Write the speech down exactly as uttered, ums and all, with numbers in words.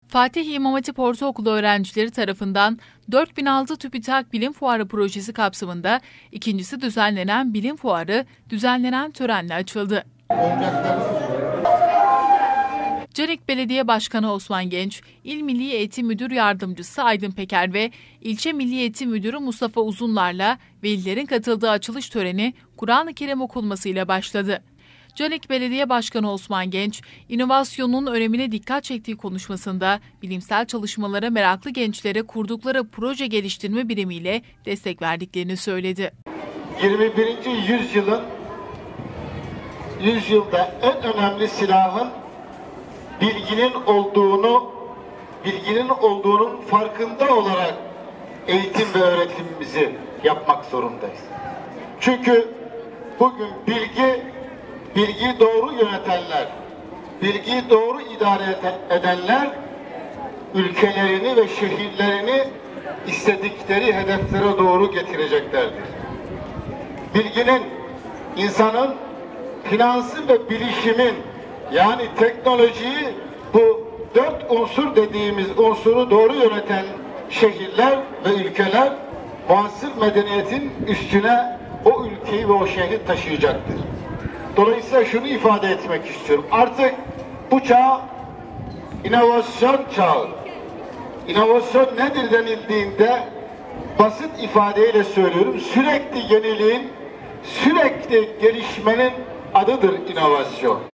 Fatih İmam Hatip Ortaokulu öğrencileri tarafından dört bin altı TÜBİTAK Bilim Fuarı projesi kapsamında ikincisi düzenlenen Bilim Fuarı düzenlenen törenle açıldı. Canik Belediye Başkanı Osman Genç, İl Milli Eğitim Müdür Yardımcısı Aydın Peker ve İlçe Milli Eğitim Müdürü Mustafa Uzunlar'la velilerin katıldığı açılış töreni Kur'an-ı Kerim okunmasıyla başladı. Canik Belediye Başkanı Osman Genç, inovasyonun önemine dikkat çektiği konuşmasında bilimsel çalışmalara meraklı gençlere kurdukları proje geliştirme birimiyle destek verdiklerini söyledi. yirmi birinci yüzyılın yüzyılda en önemli silahın bilginin olduğunu, bilginin olduğunun farkında olarak eğitim ve öğretimimizi yapmak zorundayız. Çünkü bugün bilgi, bilgiyi doğru yönetenler, bilgiyi doğru idare edenler ülkelerini ve şehirlerini istedikleri hedeflere doğru getireceklerdir. Bilginin, insanın, finansın ve bilişimin, yani teknolojiyi, bu dört unsur dediğimiz unsuru doğru yöneten şehirler ve ülkeler muasır medeniyetin üstüne o ülkeyi ve o şehri taşıyacaktır. Dolayısıyla şunu ifade etmek istiyorum. Artık bu çağ inovasyon çağı. İnovasyon nedir denildiğinde basit ifadeyle söylüyorum. Sürekli yeniliğin, sürekli gelişmenin adıdır inovasyon.